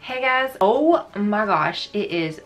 Hey guys, oh my gosh, it is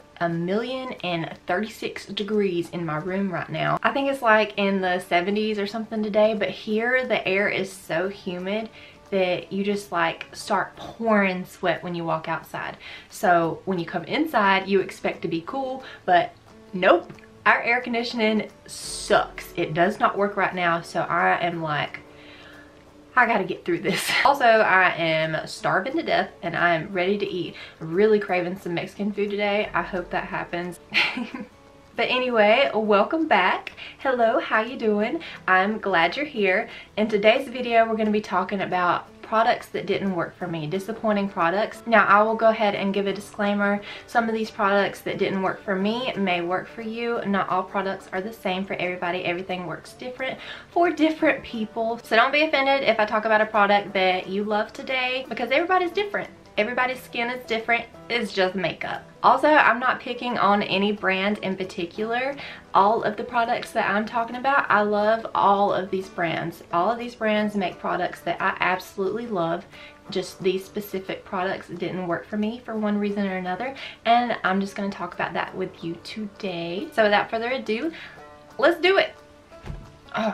1,036 degrees in my room right now. I think it's like in the 70s or something today, but here the air is so humid that you just like start pouring sweat when you walk outside. So when you come inside, you expect to be cool, but nope. Our air conditioning sucks. It does not work right now, so I am like, I gotta get through this. Also, I am starving to death and I am ready to eat. I'm really craving some Mexican food today. I hope that happens. But anyway, welcome back. Hello, how you doing? I'm glad you're here. In today's video, we're gonna be talking about products that didn't work for me, disappointing products. Now, I will go ahead and give a disclaimer. Some of these products that didn't work for me may work for you. Not all products are the same for everybody. Everything works different for different people. So don't be offended if I talk about a product that you love today, because everybody's different. Everybody's skin is different. It's just makeup. Also, I'm not picking on any brand in particular. All of the products that I'm talking about, I love all of these brands. All of these brands make products that I absolutely love. Just these specific products didn't work for me for one reason or another, and I'm just going to talk about that with you today. So without further ado, let's do it. Oh,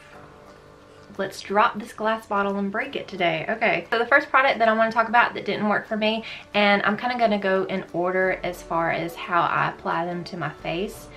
let's drop this glass bottle and break it today. Okay, so the first product that I want to talk about that didn't work for me, and I'm kind of going to go in order as far as how I apply them to my face.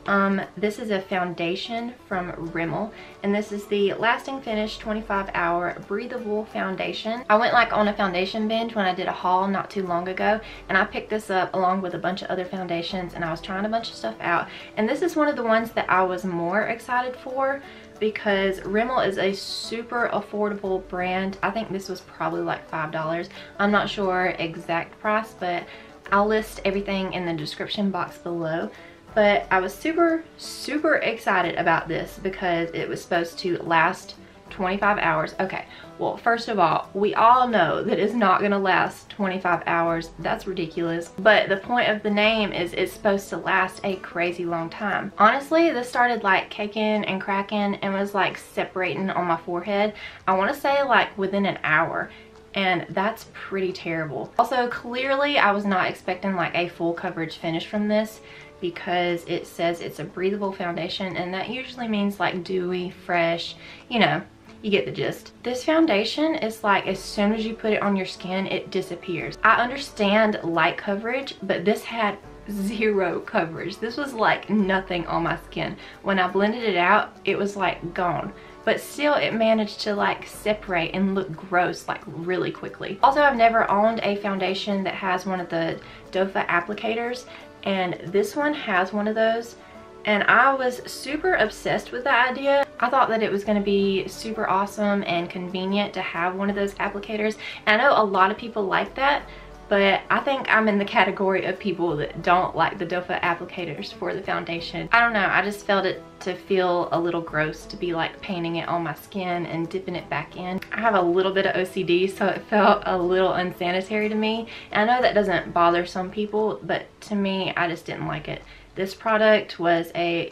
This is a foundation from Rimmel, and this is the Lasting Finish 25-Hour Breathable Foundation. I went like on a foundation binge when I did a haul not too long ago, and I picked this up along with a bunch of other foundations, and I was trying a bunch of stuff out, and this is one of the ones that I was more excited for, because Rimmel is a super affordable brand. I think this was probably like $5. I'm not sure exact price, but I'll list everything in the description box below. But I was super excited about this because it was supposed to last 25 hours. Okay, well, first of all, we all know that it's not gonna last 25 hours. That's ridiculous. But the point of the name is it's supposed to last a crazy long time. Honestly, this started like caking and cracking and was like separating on my forehead. I wanna say like within an hour. And that's pretty terrible. Also, clearly I was not expecting like a full coverage finish from this, because it says it's a breathable foundation, and that usually means like dewy, fresh, you know, you get the gist. This foundation is like as soon as you put it on your skin, it disappears. I understand light coverage, but this had zero coverage. This was like nothing on my skin. When I blended it out, it was like gone. But still, it managed to like separate and look gross like really quickly. Also, I've never owned a foundation that has one of the doe foot applicators, and this one has one of those, and I was super obsessed with the idea. I thought that it was going to be super awesome and convenient to have one of those applicators, and I know a lot of people like that, but I think I'm in the category of people that don't like the doe foot applicators for the foundation. I don't know, I just felt it to feel a little gross to be like painting it on my skin and dipping it back in. I have a little bit of OCD, so it felt a little unsanitary to me. And I know that doesn't bother some people, but to me, I just didn't like it. This product was a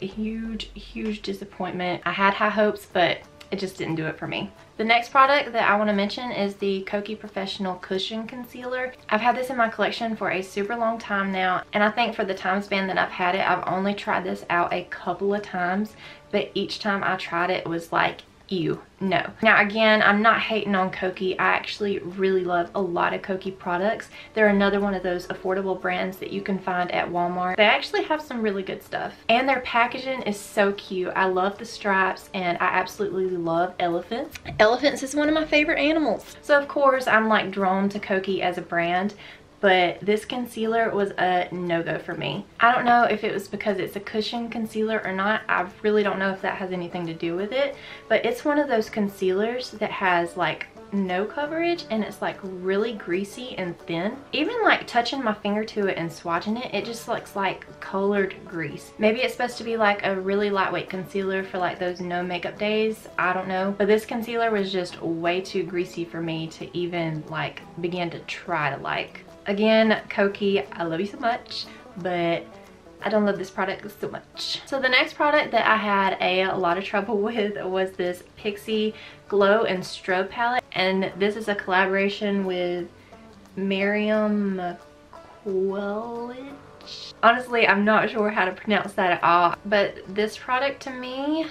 huge disappointment. I had high hopes, but it just didn't do it for me. The next product that I want to mention is the Kokie Professional Cushion Concealer. I've had this in my collection for a super long time now, and I think for the time span that I've had it, I've only tried this out a couple of times, but each time I tried it, it was like, ew, no. Now again, I'm not hating on Kokie. I actually really love a lot of Kokie products. They're another one of those affordable brands that you can find at Walmart. They actually have some really good stuff, and their packaging is so cute. I love the stripes, and I absolutely love elephants. Elephants is one of my favorite animals. So of course I'm like drawn to Kokie as a brand, but this concealer was a no-go for me. I don't know if it was because it's a cushion concealer or not. I really don't know if that has anything to do with it, but it's one of those concealers that has like no coverage, and it's like really greasy and thin. Even like touching my finger to it and swatching it, it just looks like colored grease. Maybe it's supposed to be like a really lightweight concealer for like those no makeup days, I don't know, but this concealer was just way too greasy for me to even like begin to try to like. Again, Kokie, I love you so much, but I don't love this product so much. So the next product that I had a lot of trouble with was this Pixi Glow and Strobe palette, and this is a collaboration with Miriam Honestly, I'm not sure how to pronounce that at all, but this product to me,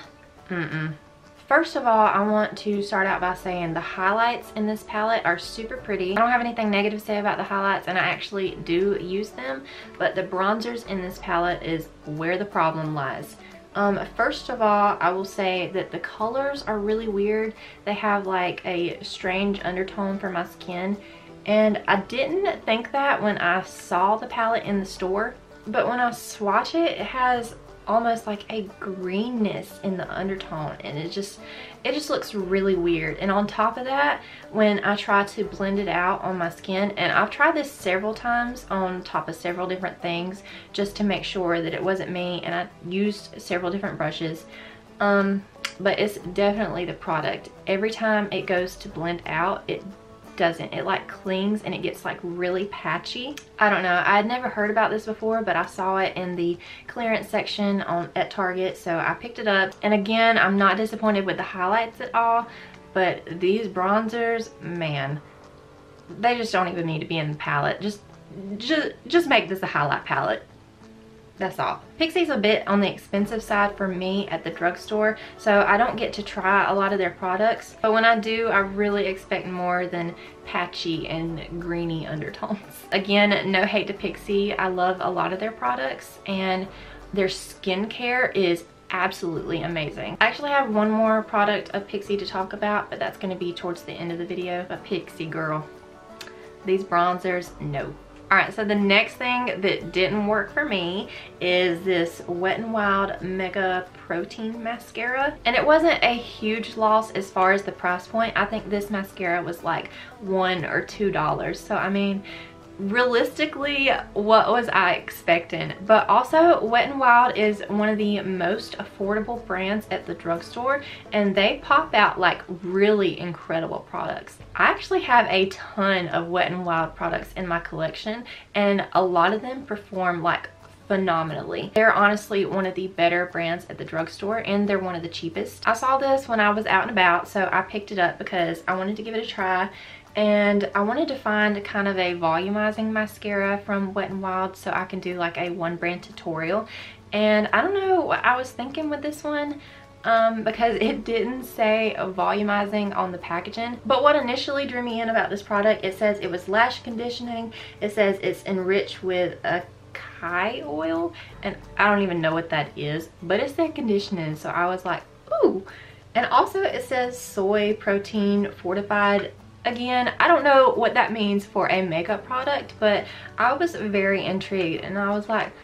First of all, I want to start out by saying the highlights in this palette are super pretty. I don't have anything negative to say about the highlights, and I actually do use them, but the bronzers in this palette is where the problem lies. First of all, I will say that the colors are really weird. They have like a strange undertone for my skin, and I didn't think that when I saw the palette in the store, but when I swatch it, it has almost like a greenness in the undertone, and it just looks really weird. And on top of that, when I try to blend it out on my skin, and I've tried this several times on top of several different things just to make sure that it wasn't me, and I used several different brushes, but it's definitely the product. Every time it goes to blend out, it doesn't. It like clings and it gets like really patchy. I don't know, I had never heard about this before, but I saw it in the clearance section at Target, so I picked it up. And again, I'm not disappointed with the highlights at all, but these bronzers, man, they just don't even need to be in the palette. Just make this a highlight palette. That's all. Pixi's a bit on the expensive side for me at the drugstore, so I don't get to try a lot of their products. But when I do, I really expect more than patchy and greeny undertones. Again, no hate to Pixi. I love a lot of their products, and their skincare is absolutely amazing. I actually have one more product of Pixi to talk about, but that's going to be towards the end of the video. But Pixi girl, these bronzers, no. Alright, so the next thing that didn't work for me is this Wet n Wild Mega Protein Mascara. And it wasn't a huge loss as far as the price point. I think this mascara was like $1 or $2. So I mean, realistically, what was I expecting? But also, Wet n Wild is one of the most affordable brands at the drugstore, and they pop out like really incredible products. I actually have a ton of Wet n Wild products in my collection, and a lot of them perform like phenomenally. They're honestly one of the better brands at the drugstore, and they're one of the cheapest. I saw this when I was out and about, so I picked it up because I wanted to give it a try. And I wanted to find kind of a volumizing mascara from Wet n Wild so I can do like a one brand tutorial. And I don't know what I was thinking with this one, because it didn't say volumizing on the packaging. But what initially drew me in about this product, it says it was lash conditioning. It says it's enriched with a Kai oil, and I don't even know what that is, but it said conditioning, so I was like, ooh. And also it says soy protein fortified. Again, I don't know what that means for a makeup product, but I was very intrigued, and I was like,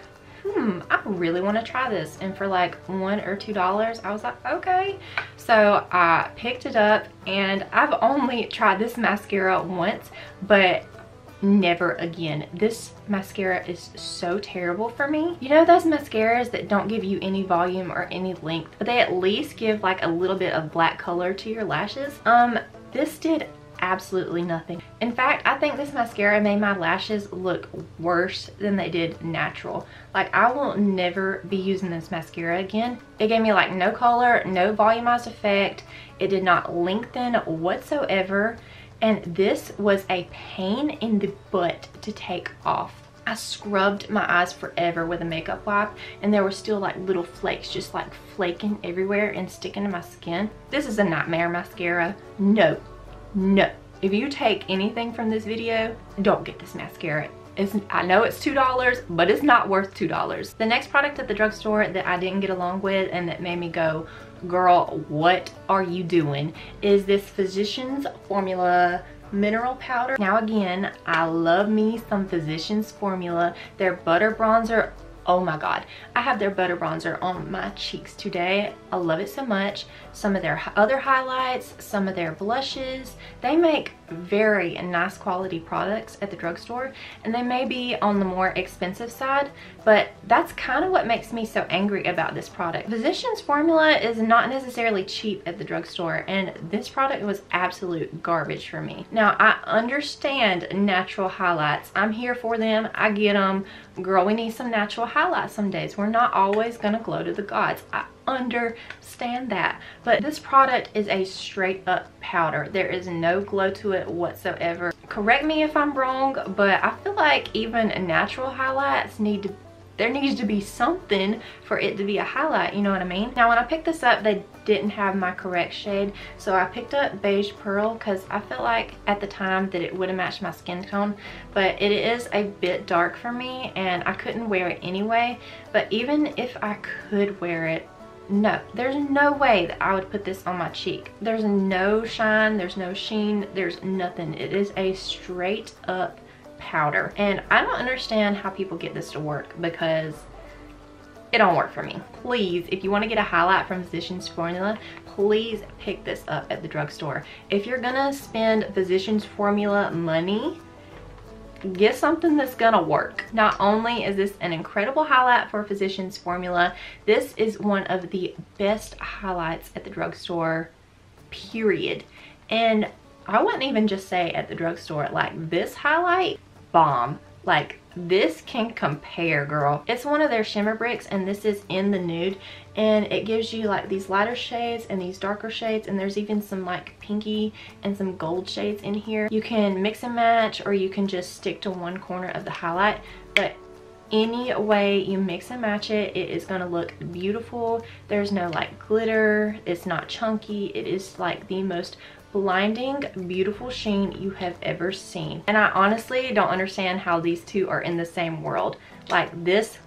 I really want to try this. And for like $1 or $2, I was like, okay. So I picked it up, and I've only tried this mascara once, but never again. This mascara is so terrible for me. You know those mascaras that don't give you any volume or any length, but they at least give like a little bit of black color to your lashes? This did absolutely nothing. In fact, I think this mascara made my lashes look worse than they did natural. Like, I will never be using this mascara again. It gave me like no color, no volumized effect. It did not lengthen whatsoever, and this was a pain in the butt to take off. I scrubbed my eyes forever with a makeup wipe, and there were still like little flakes just like flaking everywhere and sticking to my skin. This is a nightmare mascara. No. If you take anything from this video, don't get this mascara. I know it's $2, but it's not worth $2. The next product at the drugstore that I didn't get along with and that made me go, girl, what are you doing, is this Physicians Formula mineral powder. Now again, I love me some Physicians Formula. Their butter bronzer, oh my god, I have their butter bronzer on my cheeks today. I love it so much. Some of their other highlights, some of their blushes, they make very nice quality products at the drugstore, and they may be on the more expensive side, but that's kind of what makes me so angry about this product. Physicians Formula is not necessarily cheap at the drugstore, and this product was absolute garbage for me. Now, I understand natural highlights. I'm here for them. I get them. Girl, we need some natural highlights some days. We're not always gonna glow to the gods. I understand that. But this product is a straight up powder. There is no glow to it whatsoever. Correct me if I'm wrong, but I feel like even natural highlights there needs to be something for it to be a highlight, you know what I mean? Now when I picked this up, they didn't have my correct shade, so I picked up Beige Pearl because I felt like at the time that it would have matched my skin tone, but it is a bit dark for me and I couldn't wear it anyway. But even if I could wear it, no, there's no way that I would put this on my cheek. There's no shine, there's no sheen, there's nothing. It is a straight up powder, and I don't understand how people get this to work because it don't work for me. Please, if you want to get a highlight from Physicians Formula, please pick this up at the drugstore. If you're gonna spend Physicians Formula money, get something that's gonna work. Not only is this an incredible highlight for Physicians Formula, this is one of the best highlights at the drugstore, period. And I wouldn't even just say at the drugstore, like this highlight, bomb. Like this can compare, girl. It's one of their shimmer bricks and this is in the nude, and it gives you like these lighter shades and these darker shades, and there's even some like pinky and some gold shades in here. You can mix and match, or you can just stick to one corner of the highlight, but any way you mix and match it, it is going to look beautiful. There's no like glitter, it's not chunky, it is like the most blinding beautiful sheen you have ever seen. And I honestly don't understand how these two are in the same world. Like this,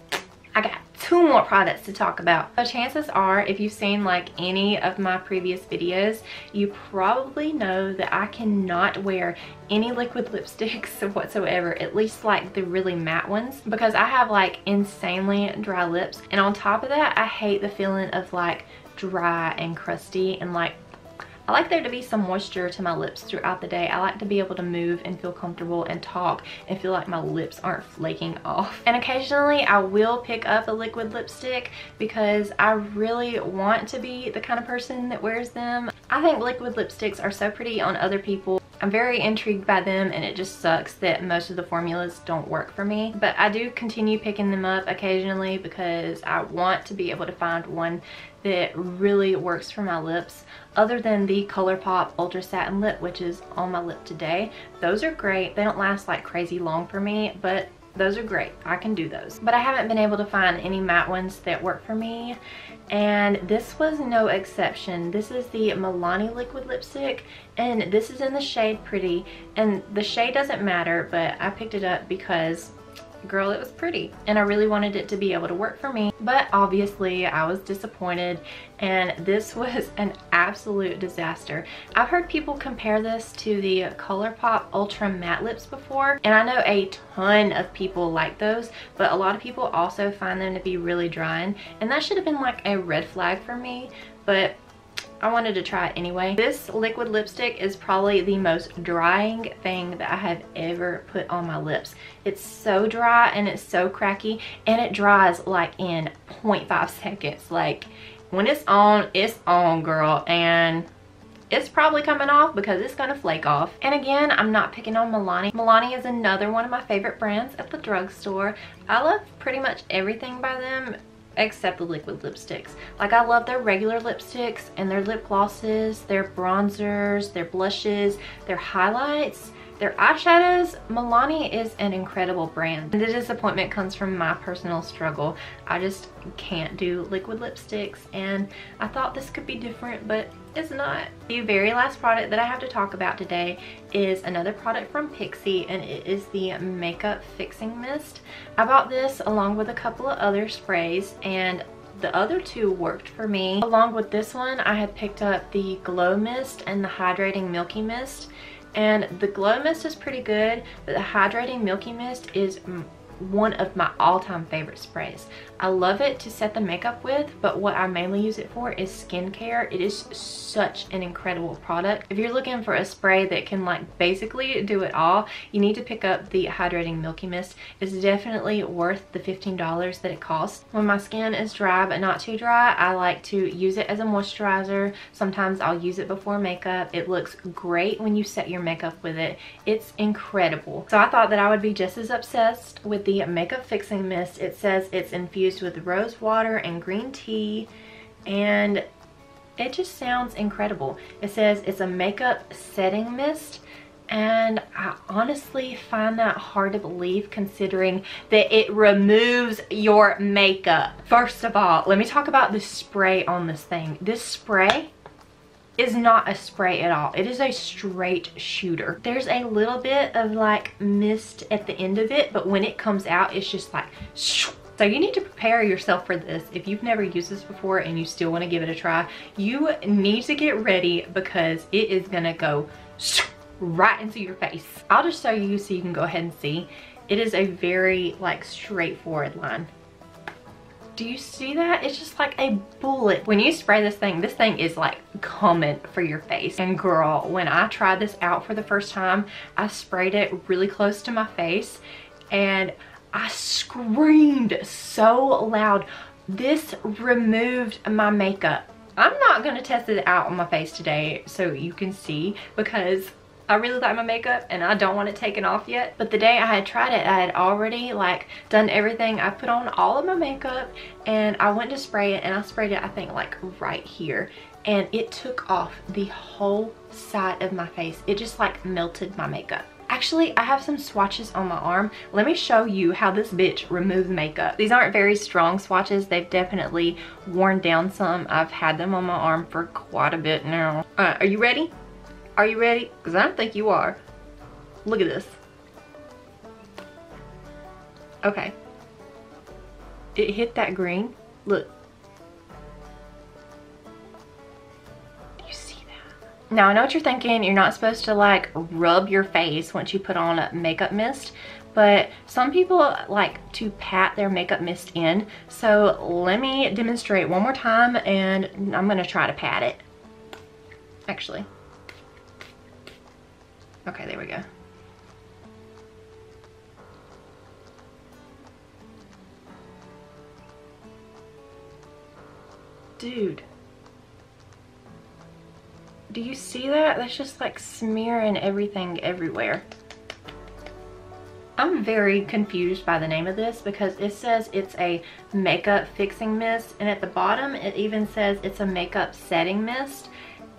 I got two more products to talk about. So chances are, if you've seen like any of my previous videos, you probably know that I cannot wear any liquid lipsticks whatsoever, at least like the really matte ones, because I have like insanely dry lips. And on top of that, I hate the feeling of like dry and crusty, and like I like there to be some moisture to my lips throughout the day. I like to be able to move and feel comfortable and talk and feel like my lips aren't flaking off. And occasionally I will pick up a liquid lipstick because I really want to be the kind of person that wears them. I think liquid lipsticks are so pretty on other people. I'm very intrigued by them, and it just sucks that most of the formulas don't work for me. But I do continue picking them up occasionally because I want to be able to find one that really works for my lips, other than the ColourPop Ultra Satin Lip, which is on my lip today. Those are great. They don't last like crazy long for me, but those are great. I can do those. But I haven't been able to find any matte ones that work for me, and this was no exception. This is the Milani liquid lipstick, and this is in the shade Pretty, and the shade doesn't matter, but I picked it up because girl, it was pretty and I really wanted it to be able to work for me. But obviously I was disappointed, and this was an absolute disaster. I've heard people compare this to the ColourPop Ultra Matte Lips before, and I know a ton of people like those, but a lot of people also find them to be really drying, and that should have been like a red flag for me, but I wanted to try it anyway. This liquid lipstick is probably the most drying thing that I have ever put on my lips. It's so dry and it's so cracky, and it dries like in 0.5 seconds. Like when it's on, girl, and it's probably coming off because it's gonna flake off. And again, I'm not picking on Milani. Milani is another one of my favorite brands at the drugstore. I love pretty much everything by them except the liquid lipsticks. Like I love their regular lipsticks and their lip glosses, their bronzers, their blushes, their highlights, their eyeshadows. Milani is an incredible brand. And the disappointment comes from my personal struggle. I just can't do liquid lipsticks, and I thought this could be different, but it's not. The very last product that I have to talk about today is another product from Pixi, and it is the Makeup Fixing Mist. I bought this along with a couple of other sprays, and the other two worked for me. Along with this one, I had picked up the Glow Mist and the Hydrating Milky Mist. And the Glow Mist is pretty good, but the Hydrating Milky Mist is one of my all-time favorite sprays. I love it to set the makeup with, but what I mainly use it for is skincare. It is such an incredible product. If you're looking for a spray that can like basically do it all, you need to pick up the Hydrating Milky Mist. It's definitely worth the $15 that it costs. When my skin is dry but not too dry, I like to use it as a moisturizer. Sometimes I'll use it before makeup. It looks great when you set your makeup with it. It's incredible. So I thought that I would be just as obsessed with the Makeup Fixing Mist. It says it's infused with rose water and green tea, and it just sounds incredible. It says it's a makeup setting mist, and I honestly find that hard to believe considering that it removes your makeup. First of all, let me talk about the spray on this thing. This spray is not a spray at all. It is a straight shooter. There's a little bit of like mist at the end of it, but when it comes out, it's just like shoo. So you need to prepare yourself for this. If you've never used this before and you still want to give it a try, you need to get ready because it is gonna go shoo, right into your face. I'll just show you so you can go ahead and see. It is a very like straightforward line. Do you see that? It's just like a bullet. When you spray this thing is like coming for your face. And girl, when I tried this out for the first time, I sprayed it really close to my face and I screamed so loud. This removed my makeup. I'm not gonna test it out on my face today so you can see because I really like my makeup and I don't want it taken off yet. But the day I had tried it, I had already like done everything. I put on all of my makeup and I went to spray it, and I sprayed it I think like right here, and it took off the whole side of my face. It just like melted my makeup. Actually, I have some swatches on my arm. Let me show you how this bitch removes makeup. These aren't very strong swatches. They've definitely worn down some. I've had them on my arm for quite a bit now. Are you ready? Are you ready? Because I don't think you are. Look at this. Okay. It hit that green. Look. Do you see that? Now I know what you're thinking. You're not supposed to like rub your face once you put on a makeup mist. But some people like to pat their makeup mist in. So let me demonstrate one more time and I'm going to try to pat it. Actually. Okay, there we go. Dude. Do you see that? That's just like smearing everything everywhere. I'm very confused by the name of this because it says it's a makeup fixing mist, and at the bottom it even says it's a makeup setting mist.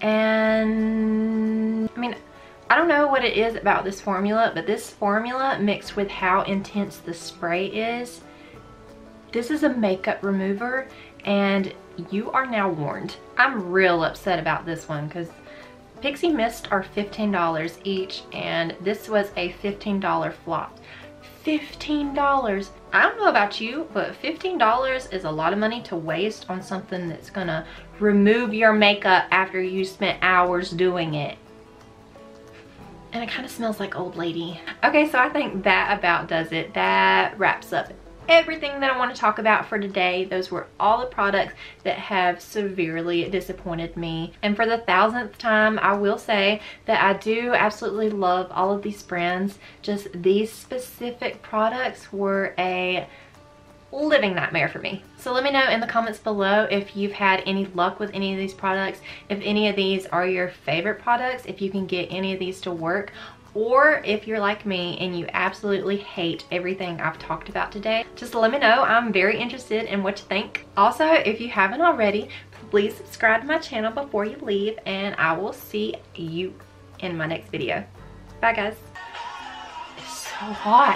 And I mean, I don't know what it is about this formula, but this formula mixed with how intense the spray is, this is a makeup remover and you are now warned. I'm real upset about this one because Pixi mists are $15 each and this was a $15 flop. $15. I don't know about you, but $15 is a lot of money to waste on something that's gonna remove your makeup after you spent hours doing it. And it kind of smells like old lady. Okay, so I think that about does it. That wraps up everything that I want to talk about for today. Those were all the products that have severely disappointed me. And for the 1000th time, I will say that I do absolutely love all of these brands. Just these specific products were a living nightmare for me. So let me know in the comments below if you've had any luck with any of these products, if any of these are your favorite products, if you can get any of these to work, or if you're like me and you absolutely hate everything I've talked about today. Just let me know. I'm very interested in what you think. Also, if you haven't already, please subscribe to my channel before you leave, and I will see you in my next video. Bye guys. It's so hot.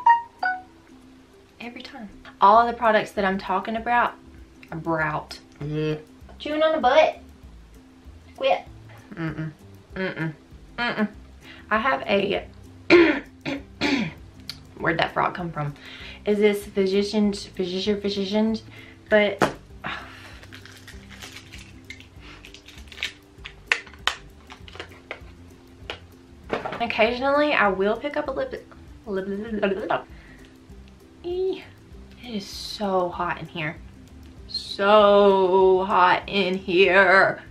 Every time. All of the products that I'm talking about are brout. Chewing on the butt. Quit. I have a where'd that frog come from? Is this physicians? But occasionally I will pick up a lip. It is so hot in here. So hot in here.